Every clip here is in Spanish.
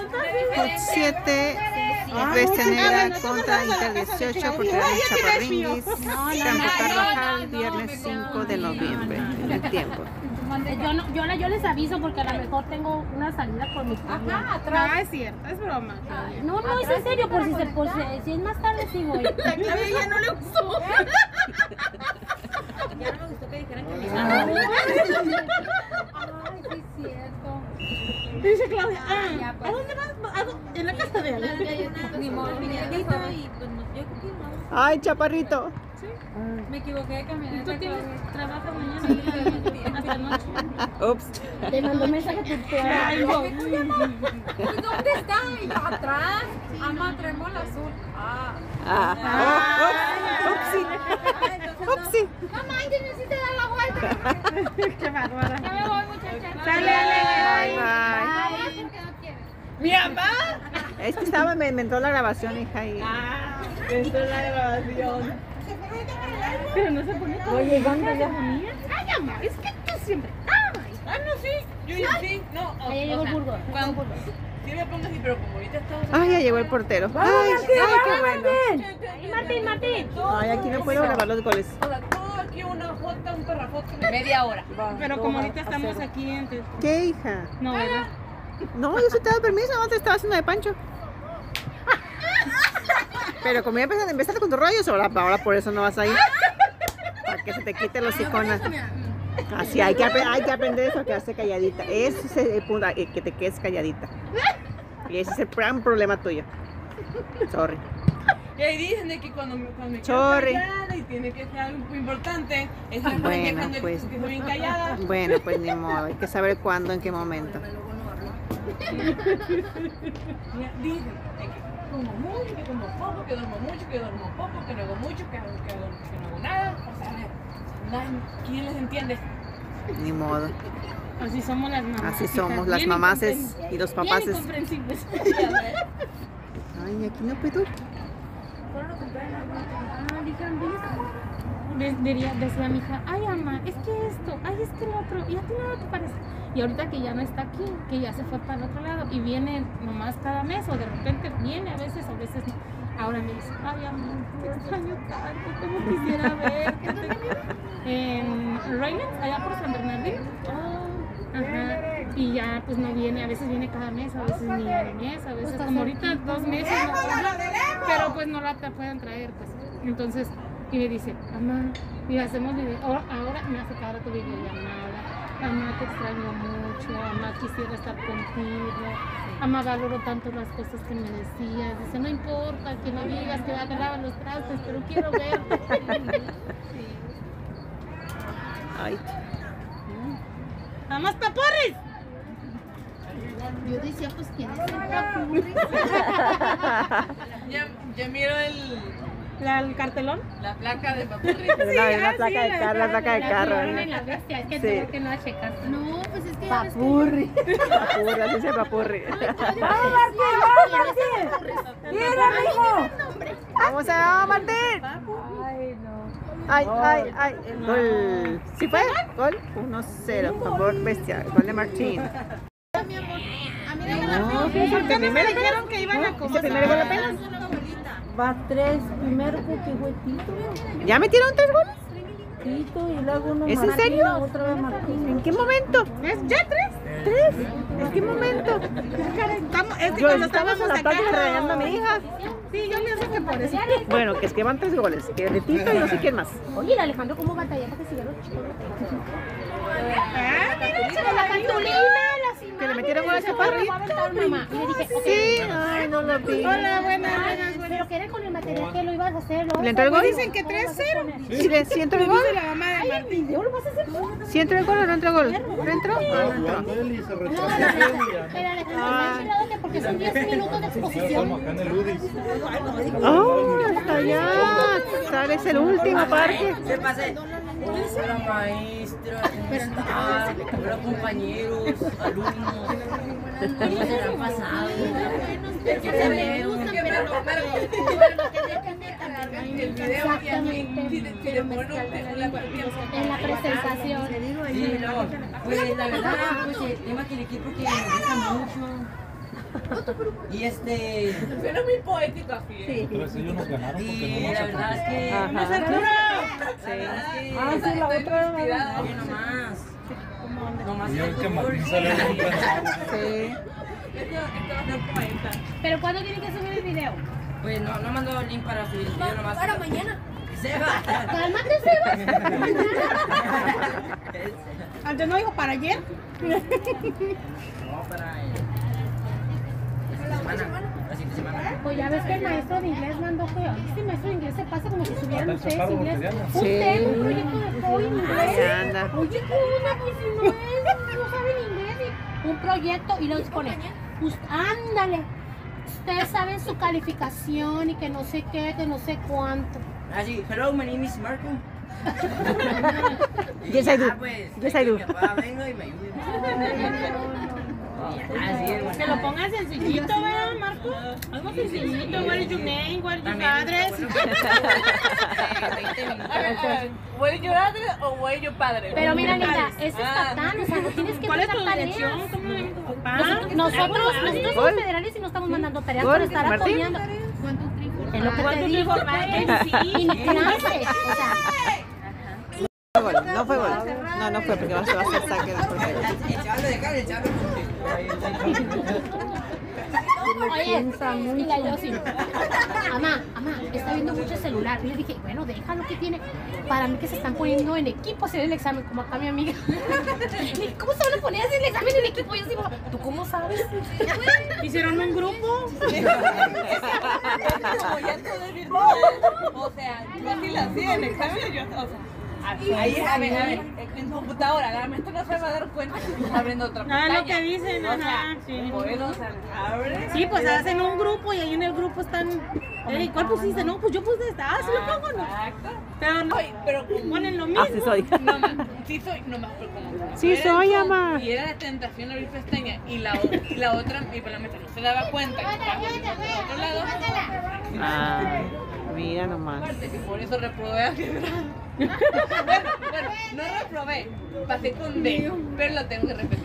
Hot 7, Negra contra Inter 18 por tirar un Chaparringuis. Campo Carvajal, viernes 5 de noviembre. En el tiempo. Yo les aviso porque a lo mejor tengo una salida con mis papás. Ajá, atrás. No, es cierto, es broma. No, es en serio, si es más tarde sí voy. La clave ya no le gustó. Ya no me gustó que dijeran que me Ay, sí es cierto. Dice Claudia, pues. ¿a dónde vas? En la casa de Ale. Ni modo, y pues yo creo que no. Ay, Chaparrito. Me equivoqué de camioneta. ¿Tú trabajas mañana? Hasta noche. Ups. Te mandó mensaje tu tía. ¿Y dónde está? Y yo atrás. Ama, traemos el azul. Upsi. Mamá, yo necesito dar la vuelta. Qué bárbara. Ya me voy, muchachas. Sale, Ale. Bye. ¿Por qué no quieres? ¡Mi mamá! Es que me inventó la grabación, hija. Y... Esto es la grabación. Pero no se pone todo. Oye, ¿dónde ya? Ay, mamá, es que tú siempre. No, sí. Yo sí. No, Ahí llegó el burgo. sí me pongo así, pero como ahorita estamos. Ay, ya llegó el portero. Ay, qué bueno. Martín. Ay, aquí no puedo grabar los goles. Todo aquí una foto, un perrafoto. Media hora. Pero como ahorita estamos aquí entre. ¿Qué, hija? No, ¿verdad? No, yo sí te he dado permiso, no te estaba haciendo de Pancho. Pero como ya empezaste con tus rollos, ahora por eso no vas a ir. Para que se te quite los iconos. Así, hay que aprender eso, a quedarse calladita. Ese es el punto, que te quedes calladita. Y ese es el gran problema tuyo. Sorry. Y ahí dicen de que cuando me quedo Sorry. callada y tiene que ser algo muy importante, es la Bueno, que pues. estoy bien callada. Bueno, pues ni modo, hay que saber cuándo, en qué momento. Dicen de que como mucho, que como poco, que duermo mucho, que duermo poco, que no hago mucho, que no hago nada. O sea, a ver, ¿quién les entiende? Ni modo. Así somos las mamás. Así somos las mamases y los papaces. Bien incomprensibles. Ay, aquí no puedo. Decía mi hija, ay, mamá, es que esto, ay, es que el otro, y a ti no te parece. Y ahorita que ya no está aquí, que ya se fue para el otro lado y viene nomás cada mes o de repente viene a veces no. Ahora me dice, ay, amor, te extraño tanto, como quisiera verte. En Raylands, allá por San Bernardino. Ajá. Y ya pues no viene, a veces viene cada mes, a veces ni al mes, a veces como ahorita 2 meses no, pero pues no la pueden traer, pues. Entonces, y me dice, mamá, mira, hacemos video, ahora me hace cada rato videollamada. Mamá, te extraño mucho, mamá, quisiera estar contigo, mamá, valoro tanto las cosas que me decías. Dice, no importa que no digas que va a lavar los trastes, pero quiero verte. Ay. ¡Vamos, paporris! Yo decía, pues, ¿quién es el papurri? Ya miro el cartelón. La placa de papurri. No, es la placa de carro, la placa de carro. La bestia, es que Sí. tengo que no checar. No, pues es que ya ves que... Papurri, así dice papurri. Vamos a Martín. Ay, el gol. ¿Sí fue? Gol 1-0, por favor, bestia. Gol de Martín. No, ¿Por qué no me dijeron que iban a ¿este comer? primer gol apenas? Va 3, primero que fue Tito, ¿Ya metieron 3 goles? Tito y luego uno ¿Es en Martín, serio? otra vez Martín. ¿En qué momento? ¿Ya 3? ¿En qué momento? Es que Yo cuando estaba en la estábamos tarde acá regañando a mi hija. Sí, yo pienso que por eso. Bueno, que es que van 3 goles, que de Tito y no sé quién más. Oye, el Alejandro, ¿cómo batalla para que siga los chicos? Mira, La cartulina, las imágenes. Que le metieron gol a Chaparrito. Mamá. Y le dije, ok. Sí, ay, no lo vi. Hola, buenas. Pero que era con el material que lo ibas a hacer. ¿Le entró el gol? Dicen que 3-0. ¿Sí entró el gol? Dice la mamá de Martín. ¿Yo lo vas a hacer tú? ¿Sí entró el gol o no entró el gol? ¿No entró? Jugando él y se No, rechaza. pero Alejandro, me han tirado que porque son 10 minutos de exposición. Acá en el UDIs. ¡Oh, hasta allá! Sale, es el último parque. Se pase. Hola maestra, ¿cómo está? Hola compañeros, alumnos. ¿Cómo se la han pasado? Exactamente. En la presentación. Sí, no. Pues la verdad, pues el tema que el equipo que me gusta mucho. Y Suena muy poético así. Sí. Entonces ellos nos ganaron porque y no nos la verdad es que. Ajá. ¡Más Arturo! Sí. Ah, sí, la otra era inspirada. Oye, nomás. Nomás. Y el que Martín salió con un Sí. Esto va a ser como esta. Pero ¿cuándo tiene que subir el video? Pues no mandó el link para subir el video nomás. Para mañana. Seba. Cálmate, Sebas. Antes no dijo para ayer. No, para la siguiente semana. Pues ya ves que el maestro de inglés mandó que este maestro de inglés se pasa como si subieran Hasta ustedes chupado inglés. botellano. Un Sí. tema, un proyecto de joven inglés. Ahí anda. Oye, ¿qué onda? Pues si no saben inglés. Un proyecto y luego pone, ándale. Ustedes saben su calificación y que no sé qué, que no sé cuánto. Así, hello, my name is Marco. Yes, I do. Pues, Yes, I do. mi papá vengo y me ayude. Así es, Que lo pongas sencillito, ¿verdad, Marco? Algo sencillito. What is your name? What is your address? ¿Huele your address o huele your padre? Pero mira, linda, es estatal, o sea, no tienes que mandar tareas. Nosotros somos federales y no estamos mandando tareas ¿Gol? por estar ¿Martín? apoyando. En lo que te digo, y ni clases, o sea. No fue gol. No fue porque va a ser saque de portería. El chaval de cara, el chaval Oye, y la yo sí. Mamá, está viendo mucho el celular. Y le dije, bueno, déjalo que tiene. Para mí que se están poniendo en equipo a hacer el examen, como acá mi amiga. Le dije, ¿cómo se van a poner a hacer el examen en equipo? Y yo digo, ¿tú cómo sabes? ¿Hicieron un grupo? Como ya todo es virtual. O sea, yo así la hacía en examen. Yo, o sea, ahí, a ver, en computadora, la maestra no se va a dar cuenta que está abriendo otra pantalla. lo que dicen, O sea, ajá, sí. bueno, o sea, abre. Sí, pues hacen un grupo y ahí en el grupo están. ¿Cuál pusiste? No, pues yo puse esta. Sí lo pongo, ¿no? Exacto. Pero no. Ay, pero Ponen lo mismo. Así soy. no más, sí soy, no más, pero como Sí era soy, el show ama. Y era la tentación de abrir pestaña y la otra, y pues la maestra no se daba cuenta que estaba poniendo por otro lado. Ay, mira nomás. Aparte que por eso reprobé a bueno, no reprobé, pasé con D, pero lo tengo que repetir.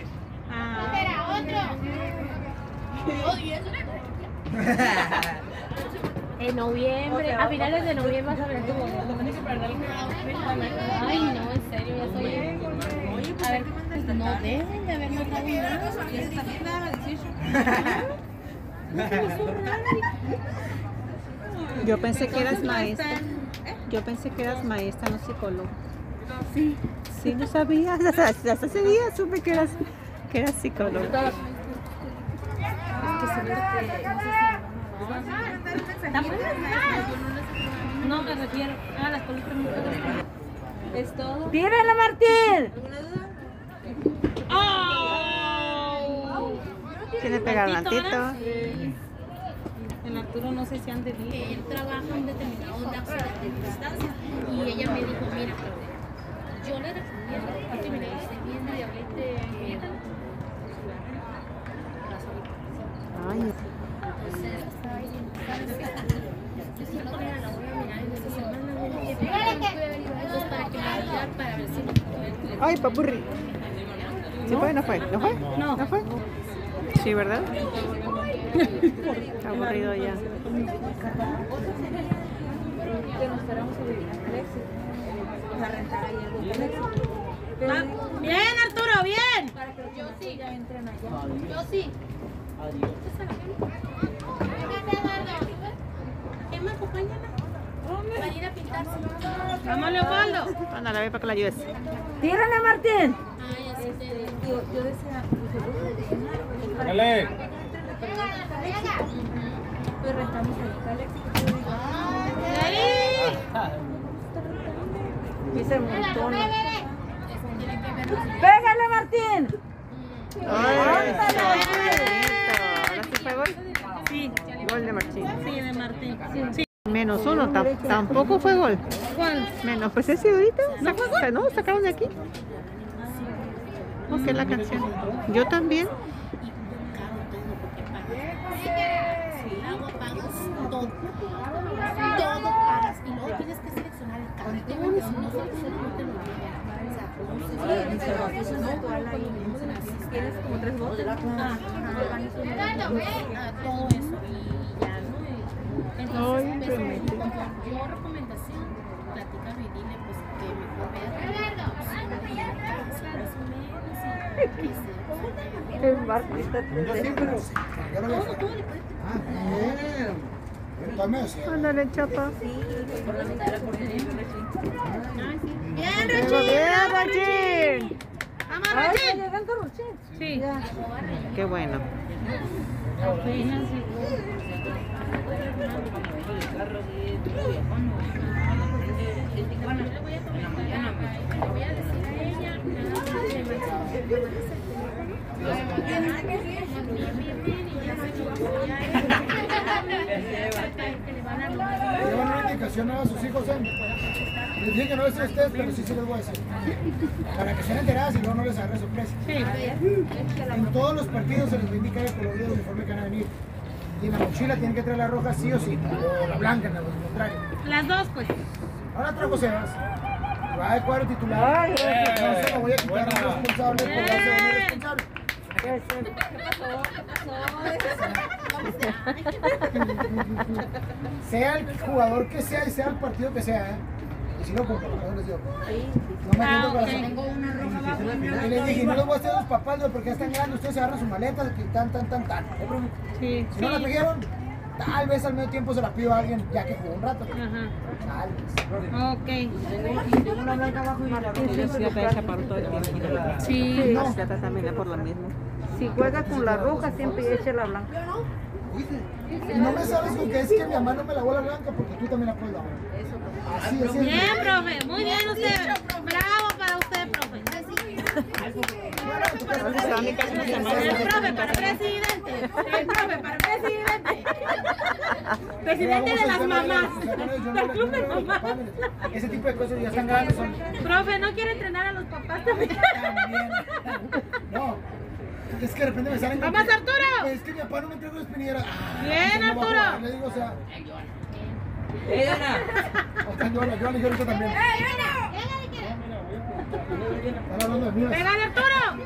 En noviembre, a finales de noviembre vas a ver tu boleto. Ay, no, en serio, ya soy. A ver, no deben de haber notado nada. Yo pensé que eras maestra. Yo pensé que eras maestra, no psicóloga. Sí. Sí, no sabía. Hasta ese día supe que eras psicóloga. No me refiero a las películas muy buenas. Es todo. ¡Tírala, Martín! ¿Quiere pegar tantito? El Arturo no sé si han de ir. Él trabaja un determinado lapso de distancia y ella me dijo, mira, yo le recomiendo que mira, esté viendo y ahorita Ay, entonces estaba diciendo, ¿sabes qué? Yo siento que la voy a mirar en esta semana. Entonces para que me ayudara para ver si no puedo ver. ay, papurri. ¿Sí fue? ¿No fue? ¿No fue? ¿No fue? Sí, ¿verdad? Está aburrido ya. Bien, Arturo, bien. Yo sí. Yo sí. Emma, acompáñala. Para ir a pintarse. Vamos, Leopoldo. Ándale, ve para que la ayudes. ¡Tírala, Martín! Ay, así te digo. Yo decía, Dale. pues rentamos ahí. Hice un montón. ¡Pégale, Martín! Ay, ¿ahora sí fue gol? Sí, Gol de Martín. sí, de Martín. Sí. Menos uno, tampoco fue gol. ¿Cuál? Menos, pues ese ahorita. ¿No? ¿Sacaron de aquí? Ok, la canción. Yo también. Agua pagas todo. Todo pagas. Y luego tienes que seleccionar el cantón. Si no seleccionas, no te lo Tienes como 3 votos. organizo todo eso y ya, ¿no? Entonces, yo recomendación, platícame y dile pues que mejor vea El Marquita Ándale, chapa. Bien, Bien, Rachel. vamos, Ay, Rachel. ya llegan con Rochelle. Sí. Qué bueno. Apenas Llevan una indicación a sus hijos, les dije que no les decía a ustedes, pero sí les voy a decir. Para que estén enteradas y luego no les agarre sorpresa. En todos los partidos se les indica el color del uniforme que van a venir. Y en la mochila tienen que traer la roja sí o sí, o la blanca, en lo contrario. las dos, pues. Ahora trajo Sebas. Va de cuadro titular. No se lo voy a quitar a un responsable por darse a un irresponsable. Sea el jugador que sea y sea el partido que sea, y si no, pues no les digo. No me atiendo con la Y les dije, no les voy a hacer a los papás, porque ya están grandes, ustedes se agarran sus maletas, y tan. Sí, Si no la trajeron, tal vez al medio tiempo se la pido a alguien ya que jugó un rato. Ajá. Tal vez. Ok. Tengo una blanca abajo y Martín Ellos siempre ya lo te trae. chaparro todo el tiempo. Sí. No, ya está también por lo mismo. Si juega con la roja, siempre eche la blanca. Y no me sabes con que es que mi mamá no me lavó la blanca porque tú también la puedes lavar. Así es. Bien, profe. Muy bien usted. Bravo para usted, profe. El profe para presidente. El profe para presidente. Presidente de las mamás. Del club de mamás. Ese tipo de cosas ya están grandes. Son Profe, ¿no quiere entrenar a los papás también? también. No. Es que de repente me salen. ¡Vamos, Arturo! Es que mi papá no me entregó espinillera. Bien, no va a Arturo. jugar. Le digo, o sea. O sea, yo le dije ahorita también. Están hablando de mí. ¡Pégale, Arturo!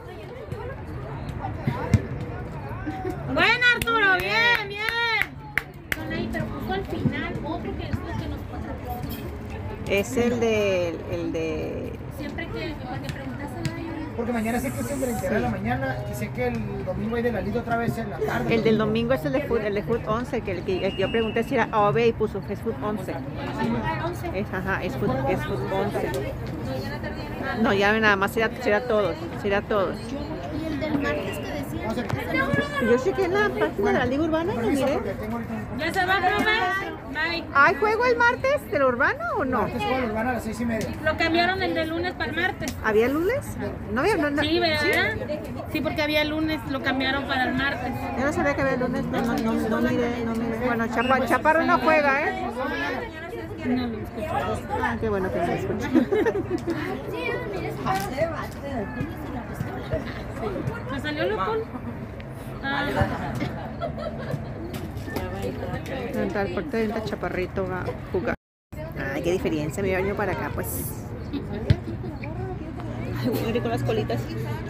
Buena, Arturo. Bien, bien. Son ahí, pero puso al final otro que es lo que nos pasa. Es el de... Siempre que preguntas a la Porque mañana sé que es el de la integral en la mañana y sé que el domingo hay de la liga otra vez en la tarde. El del domingo es el de Foot 11, que el que yo pregunté si era AOB y puso es Foot 11. Es Foot 11. No, ya nada más será todos. Y el del martes que decía. Yo sé que en la página de la Liga Urbana y lo Permiso, miré. porque tengo ahorita un... ¿Ya se va, profe? Bye. ¿Hay juego el martes de la Urbana o no? Martes juega la Urbana a las 6:30. Lo cambiaron el de lunes para el martes. ¿Había lunes? No había, no. Sí, ¿verdad? Sí, porque había lunes, lo cambiaron para el martes. Yo no sabía que había lunes, no miré. Bueno, Chaparro no juega, ¿eh? No lo escucho. Ah, qué bueno que me escucha. ¿Me salió loco? Ah, Al parte de Chaparrito va a jugar. Ay, qué diferencia, me baño para acá, pues. Ay, muy rico las colitas.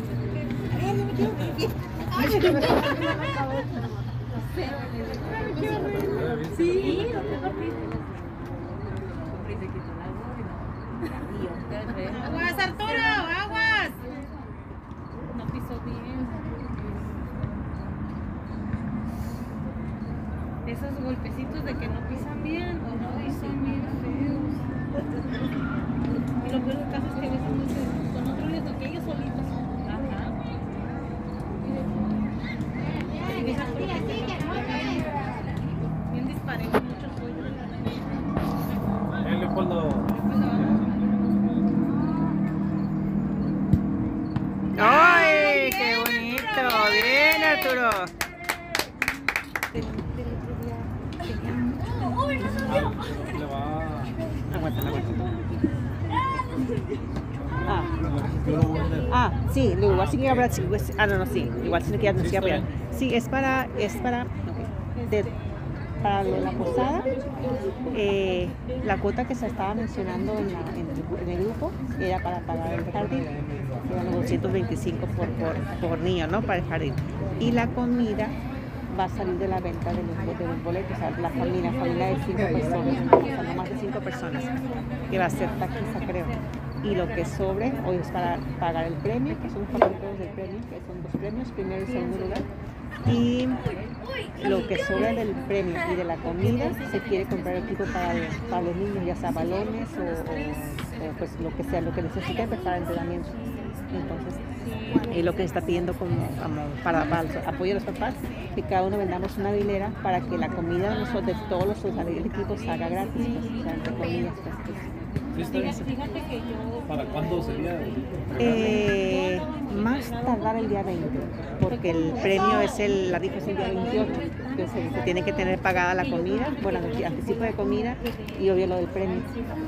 sí. ¡Aguas, Arturo! ¡Aguas! No pisó bien. Esos golpecitos de que no pisan bien o no dicen bien feos. Y lo peor del caso es que a veces no son otros les que ellos solitos. Ajá. Bien disparejo, muchos pollos. Leopoldo. ¡Ay, qué bonito! Bien, Arturo. Le va. Aguanta. Sí, lo igual sí que habrá, no, sí, igual sí que ya no se apoyar. Sí, es para la posada, la cuota que se estaba mencionando en el grupo era para pagar el jardín. Eran 225 por niño, ¿no? Para el jardín. Y la comida va a salir de la venta de los boletos, o sea, la familia de 5 personas, o sea, no más de 5 personas, que va a ser taquiza, creo. Y lo que sobre hoy es para pagar el premio, que son los favoritos del premio, que son 2 premios, primero y segundo lugar. Y lo que sobra del premio y de la comida se quiere comprar equipo para los niños, ya sea balones o pues lo que sea, lo que necesiten pues, para entrenamiento. Entonces, y lo que se está pidiendo como para el apoyo de los papás, que cada uno vendamos una hilera para que la comida de todos los del equipo se haga gratis, pues, o sea, entre comillas, pues. Fíjate que yo... ¿Para cuándo sería? Más tardar el día 20, porque el premio es la rifa es el día 28, entonces se tiene que tener pagada la comida, bueno, anticipo de comida y obvio lo del premio.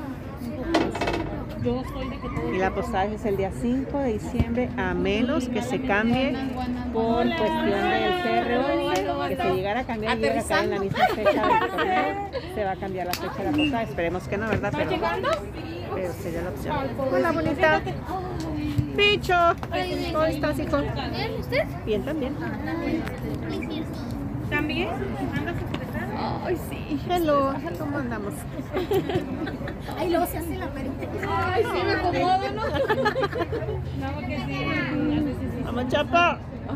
Yo soy de que todo... Y la posada es el día 5 de diciembre, a menos que se cambie por cuestión del CRO, que se llegara a cambiar y llegara a caer en la misma fecha del torneo, se va a cambiar la fecha de la posada. Esperemos que no, ¿verdad? Pero sería la opción. Hola, bonita. Picho, ¿cómo estás, hijo? ¿Bien usted? Bien, también. ¿También? ¿Andas estresada? Ay, sí. Hello, ¿cómo andamos? Ay, luego se hace la perita. Ay, sí, me acomodo, ¿no? No, porque sí. ¡Vamos, chapa!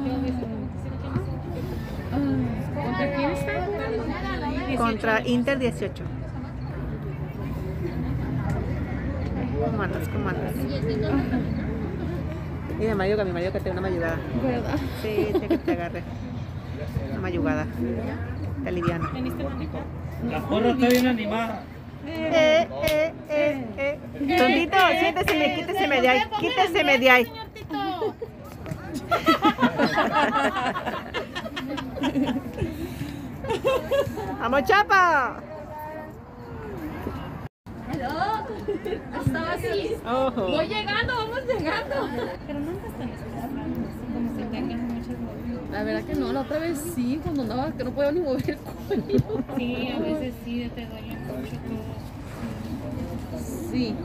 ¿Contra quién está? Contra Inter 18. ¿Cómo andas? ¿Cómo andas? Y mi marido que te dé una mayugada. ¿Verdad? Sí, tiene que te agarre. Una mayugada. Te aliviana. ¿Veniste a manejar? La porra está bien animada. Tontito, siénteseme, quíteseme de ahí. Quíteseme de ahí. ¡Vamos, chapa! Estaba así. Ojo. Voy llegando, vamos llegando. Pero nunca están estresadas, como si tengan muchas movidas. La verdad que no, la otra vez sí, cuando andaba que no podía ni mover el cuello. Sí, a veces sí te duele mucho todo. Sí.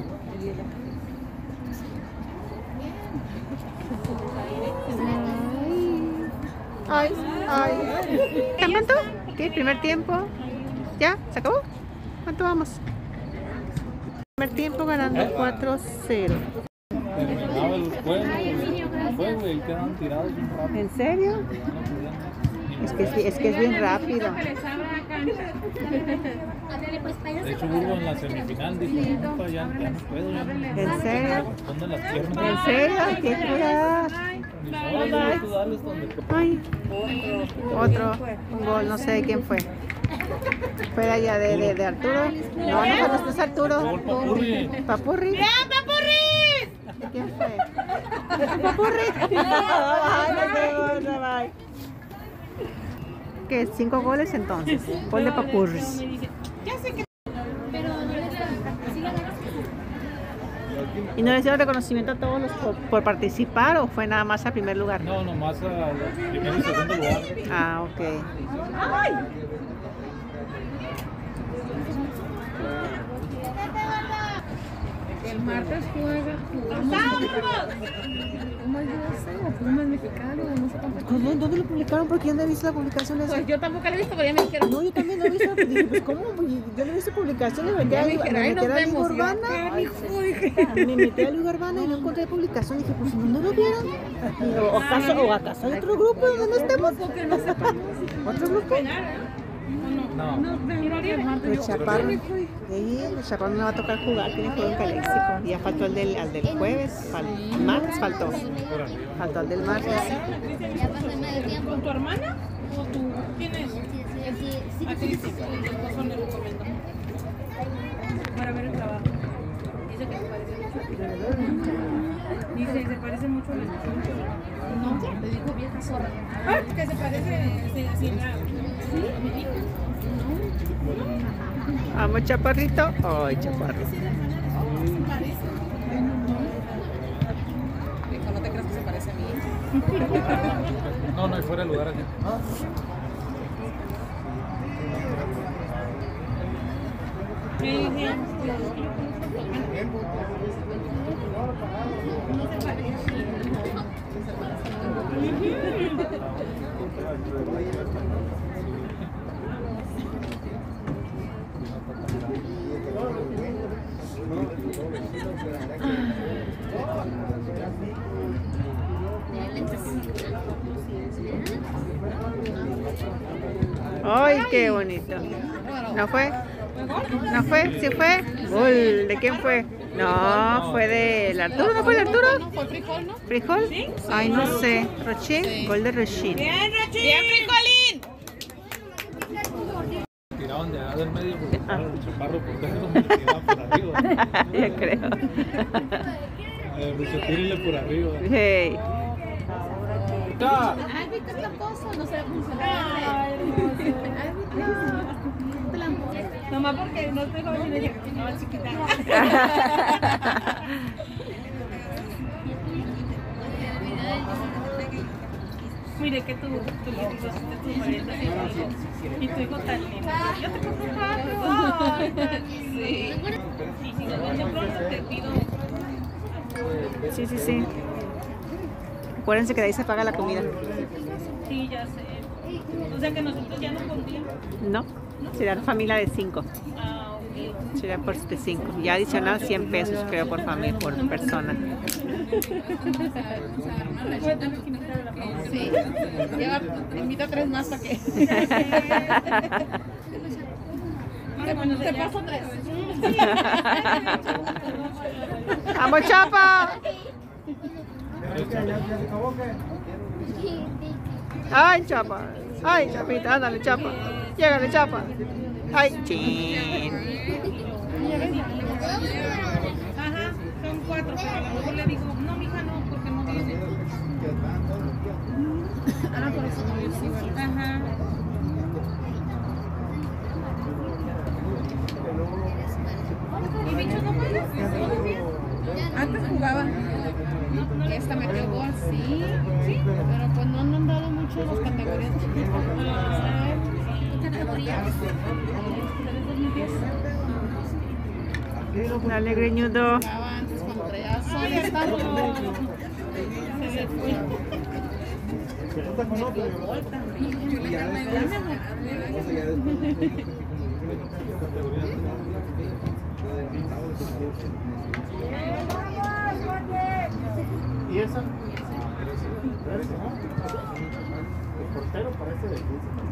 Ay, ay. ¿Cuánto? ¿Qué? ¿Primer tiempo? ¿Ya? ¿Se acabó? ¿Cuánto vamos? Primer tiempo ganando 4-0. Terminaba el juego y quedaban tirados un rato. ¿En serio? Es que es bien rápido. Que les abra la cancha. De hecho, Burgo en la semifinal dijo, no, ya no puedo. Ya no. ¿En serio? ¿Dónde las piernas? ¿En serio? ¿Qué curada? Dijo, tú darles donde Ay, otro, un gol, no sé de quién fue. Fue allá de Arturo. No, no es Arturo. Gol Papurri. Papurri. ¡Bien, Papurri! ¿De quién fue? Papurri. Ay, no sé, ¿qué? 5 goles entonces. Gol de Papurris. ¿Y no les dieron reconocimiento a todos los por participar o fue nada más a primer lugar? No, nomás a primer y segundo lugar. Ah, ok. El martes jugamos. ¿Cómo es eso? Pumas Mexicano, no sé cuánto. ¿Dónde lo publicaron? Porque yo no he visto la publicación esa. Pues yo tampoco la he visto, pero ya me dijeron. No, yo también no he visto. Dije, pues, ¿cómo? Yo no he visto publicaciones. Me metí a la Liga Urbana. Me metí a la Liga Urbana y no encontré publicación. Dije, pues, ¿no lo vieron? Digo, ¿o acaso hay otro grupo donde estemos? ¿Otro grupo? No. El Chaparro. Sí, el Chaparro no le va a tocar jugar. Tiene juego en Caléxico. Y ya faltó al del jueves. El martes faltó. Faltó al del martes. Ya pasé medio tiempo. ¿Con tu hermana? ¿O tú? ¿Quién es? A Cristi. Tu esposo le recomendó. Para ver el trabajo. Dice que se parece mucho. Dice que se parece mucho a la esposa. No, le dijo vieja zorra. Ah, que se parece así la... ¿Sí? ¿A mi hija? Vamos, Chaparrito. Ay, Chaparro. No te creas que se parece a mí. No, no hay fuera de lugar aquí. Ay, qué bonito. ¿No fue? ¿No fue? ¿Sí fue? Gol. ¿De quién fue? No, fue del Arturo. ¿No fue el Arturo? No, fue frijol, ¿no? ¿Frijol? Ay, no sé. ¿Rochín? Gol de Rochín. ¡Bien, Fricolín! Tiraban de allá del medio porque estaba el chaparro por dentro, me tiraban por arriba. Yo creo. Mucho tírenle por arriba. Hey. ¡Ya! Ay, Víctor Tramposo, no se va a funcionar. Nomás porque no estoy joven y me dije que estaba chiquita. Mire que tu hijo hiciste tus maletas y tu hijo tan lindo. Yo te compro papas. Sí. Y si nos ven de pronto te pido. Sí, sí, sí. Acuérdense que de ahí se paga la comida. Sí, ya sé. O sea que nosotros ya no pondríamos. No, será familia de 5. Ah, ok. Sería por de 5. Ya adicional 100 pesos creo por familia, por persona. Sí. Lleva, invita a 3 más para que. Te paso 3. ¡Vamos, Chapa! ¡Ay, Chapa! ¡Ay, Chapita! Ándale, Chapa. Llégale, Chapa. ¡Ay, chin! Ajá, son 4, pero a lo mejor le digo, no, mija, no, porque no viene. Ah, por eso no viene igual. Ajá. ¿Y bicho no juega? ¿Todo bien? Antes jugaba. Esta metió gol, sí. Pero pues no han dado mucho las categorías. Dale, greñudo. Jugaba antes cuando traía sol. Estaba. Se fue. ¿Y esa? El portero parece de 15.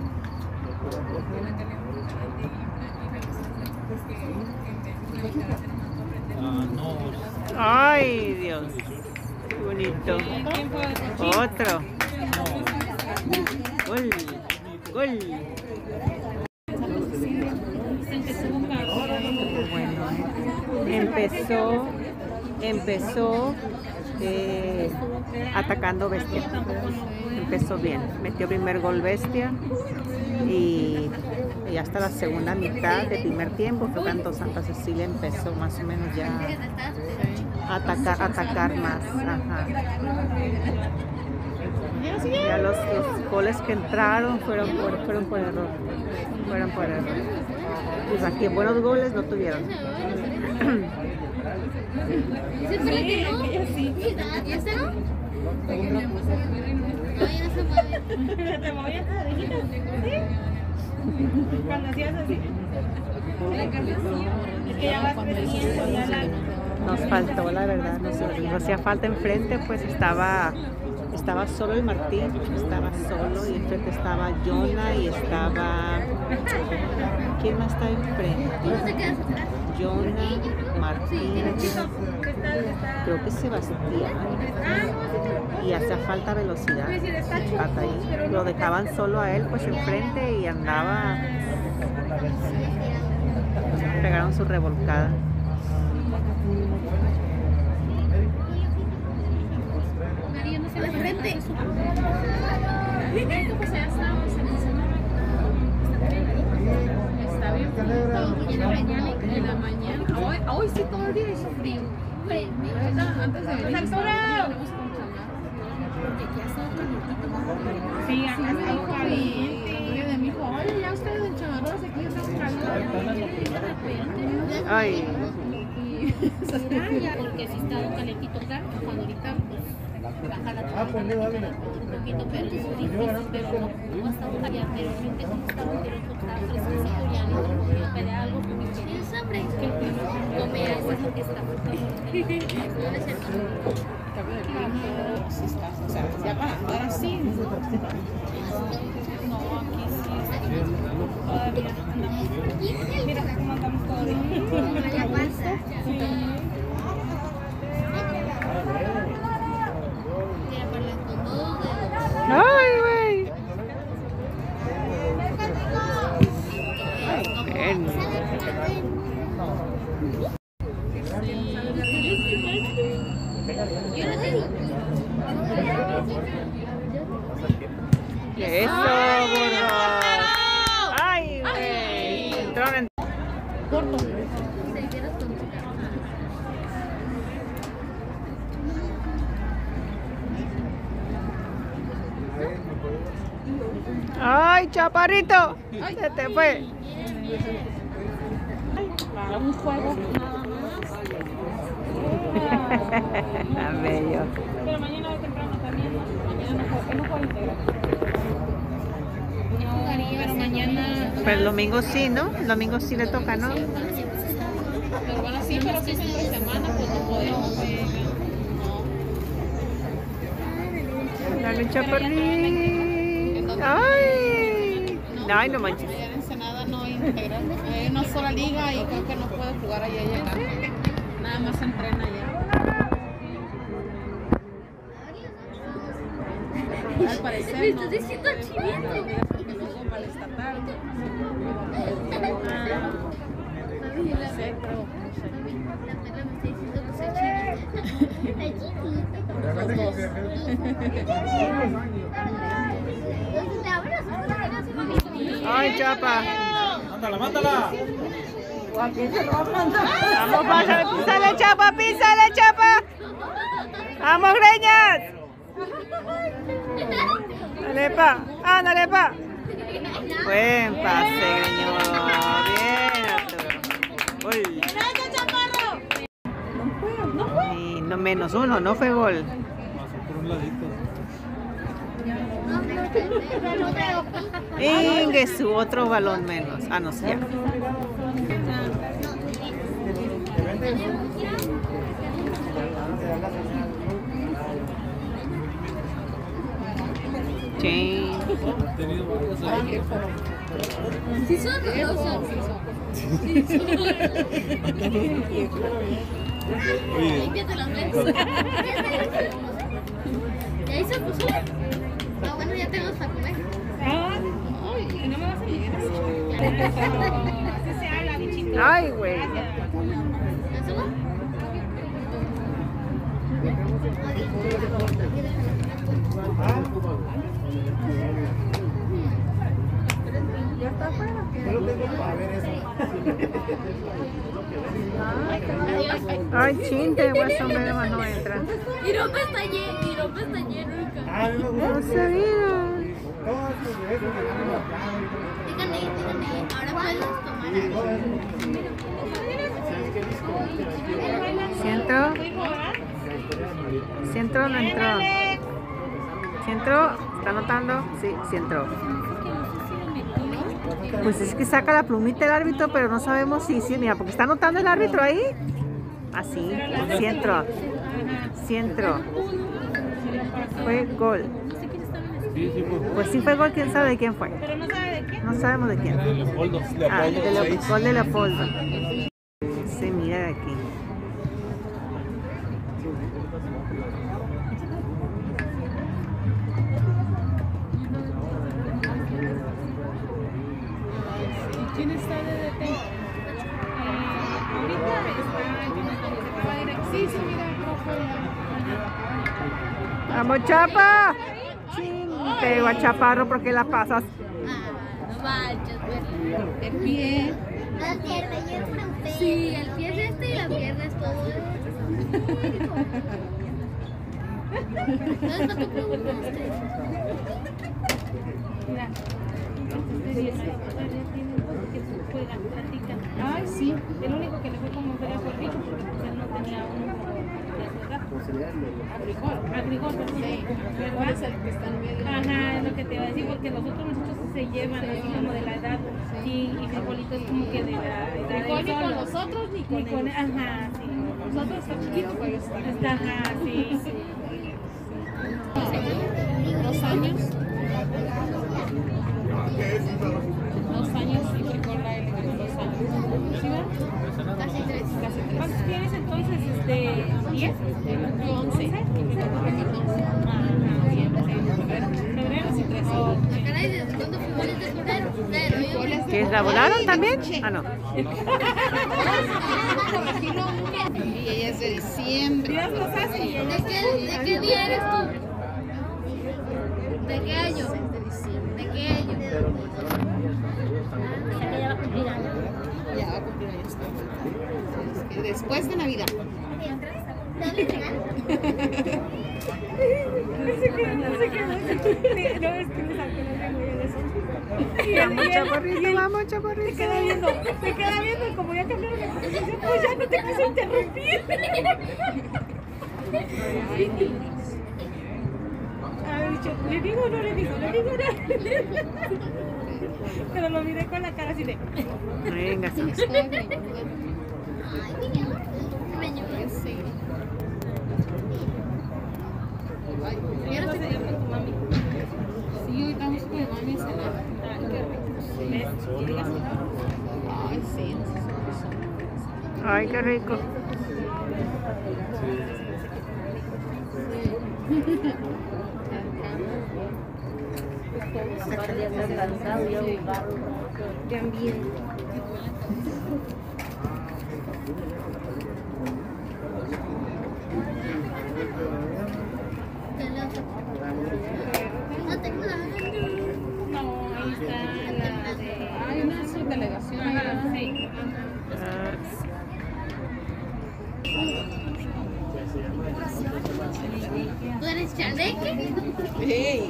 Ah, no. ¡Ay, Dios! ¡Qué bonito! Otro. Gol. Gol. Bueno, empezó atacando Bestia. Empezó bien. Metió primer gol Bestia y hasta la segunda mitad del primer tiempo fue cuando Santa Cecilia empezó más o menos ya a atacar más. Ajá. Ya los goles que entraron fueron por error. Pues aquí buenos goles no tuvieron. ¿Dice para que no? ¿Y este no? Ay, no se mueve. ¿Te movías las orejitas? ¿Sí? Cuando hacías así. Es que ya vas creciendo, ya la... Nos faltó, la verdad, nos hacía falta enfrente, pues estaba solo el Martín, estaba solo y enfrente estaba Jonah y estaba... ¿Quién más está enfrente? ¿Cómo te quedas atrás? Jonah, Martín, creo que Sebastián, y hacía falta velocidad, hasta ahí, lo dejaban solo a él pues enfrente y andaba, pegaron su revolcada. María, no se la frente. Pues ya estábamos en el cenário. Está bien bonito. En la mañana. Hoy sí todo el día hizo frío. Antes de venir tenemos con chamarra. Porque aquí ha estado calientito. Sí, acá está caliente. De mi hijo, oye, ya ustedes en chamarras aquí están calientes. Ay, Porque si está calentito acá, cuando ahorita pues baja la temperatura un poquito, pero es difícil, pero no está caliente, pero realmente como está fresquecito ya no pide algo porque tienes hambre, que come eso es lo que está. No es cierto. Si estás, o sea, ya para andar así. No, aquí sí. Todavía andamos. Mira cómo andamos todavía. La panza. Mira, para el condón. ¡Ay, güey! ¡Eso, burro! ¡Ay, güey! Entraron en... ¡Ay, chaparrito! Se te fue. Para un juego nada más. Bello. Pero mañana de temprano también. Mañana no juego integral. No, pero mañana. Pero el domingo sí, ¿no? El domingo sí le toca, ¿no? Pero bueno, sí, pero sí es entre semana, pues no podemos. Dale, chaparrito. ¡Ay! Ay, no manches. Allá en Ensenada no hay integral. Hay una sola liga y creo que no puede jugar allá y acá. Nada más se entrena allá. Al parecer Me no. estás diciendo chivito. Luego para el estatal. La sé, creo. perla me está diciendo que soy chivito. Los dos. ¡Ay, chapa! ¡Mándala, mándala! ¡Vamos, písale, chapa! ¡Písale, chapa! ¡Vamos, greñas! ¡Dale, pa! ¡Ándale, pa! Buen pase, greño. Bien, Arturo. Gol. Y no menos uno, no fue gol. Pasó por un ladito. Ingue su otro balón menos. Ah, no sé. Sí. He tenido varios ahí. Sí son, no son. Oye, Límpiate los lentes. ¿Y ahí se puso? Ah, bueno, ya tenemos para comer. Ay, no me vas a llegar así. Así se habla, bichito. Ay, güey. ¿Eso va? Ay, chinte, güey, hombre, más no entra. Y no pestañé nunca. No sabía. Díganme, ahora puedes tomar. ¿Sí entró? ¿Sí entró o no entró? ¿Sí entró? ¿Está anotando? Sí, sí entró. Pues es que saca la plumita el árbitro, pero no sabemos si sí, mira, porque está anotando el árbitro ahí. Así, sí entró. Sí entró. Fue gol. sí, sí, Pues sí fue gol, quién sabe de quién fue. Pero no sabe de qué. No sabemos de quién. Leopoldo. Ah, gol de Leopoldo. Se mira de aquí. ¿Quién está de DT? Ahorita está. Sí, sí, mira, profe. ¡Vamos, Chapa! Ching, pego a Chaparro porque la pasas. No manches, El pie. la pierna y el frente. Sí, el pie es este y la pierna es todo esto. ¿Sabes lo que preguntaste? Mira. Entonces, ya tiene que se juega, practica. Ay, Sí, el único que le fue como feria fue Rico, porque pues, él no tenía uno como de su edad. Agrigor, perdón. Sí, ¿verdad? es el que está en medio. Ajá, es lo que te iba a decir, porque los otros muchachos sí se llevan así como de la edad. Sí, y Frijolito es como que de la edad. Ni con nosotros ni con ellos. Ajá, sí. Nosotros está chiquito, pero Está, ajá, sí. 2 años. 2 años y Frijol a él le ganó 2 años. ¿Sí, verdad? Casi 3. Casi 3. ¿Cuántos tienes entonces? ¿10? Yo 11. Y Frijol cumple 14. Febrero sí 13. Caray, ¿desde cuándo Frijoles de febrero? ¿Que la volaron también? Ah, no. Y ella es de diciembre. ¿De qué día eres tú? ¿De qué año? ¿De qué año? O sea que ya va a cumplir años. Ya va a cumplir años. Después de Navidad. No sé qué. No, es que me sacó la lengua de eso. Vamos, chaparrito, vamos, chaparrito. Se queda viendo, como ya cambiaron la conversación, pues ya no te quiso interrumpir. Ha dicho, ¿le digo o no le digo? ¿Le digo o no? Pero lo miré con la cara así de... Venga, sí. Sí. Ya no sé con tu mami. Sí, hoy vamos con mi mami a cenar. Ah, qué rico. Ay, sí. Ay, qué rico. También. No tengo nada. No, ahí está la de... Hay una subdelegación. Ajá, sí. ¿Tú eres chaneque? Hey.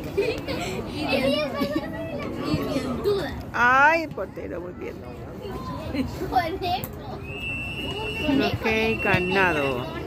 Y bien duda. Ay, portero, muy bien. Conejo. Ok, ganado.